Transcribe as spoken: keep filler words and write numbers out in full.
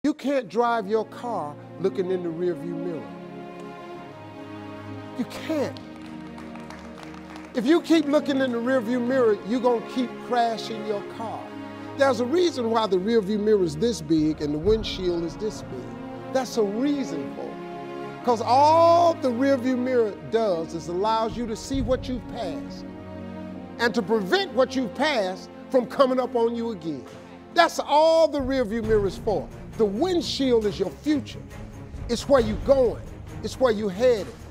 You can't drive your car looking in the rearview mirror. You can't. If you keep looking in the rearview mirror, you're going to keep crashing your car. There's a reason why the rearview mirror is this big and the windshield is this big. That's a reason for it. Because all the rearview mirror does is allows you to see what you've passed and to prevent what you've passed from coming up on you again. That's all the rearview mirror is for. The windshield is your future. It's where you're going. It's where you're headed.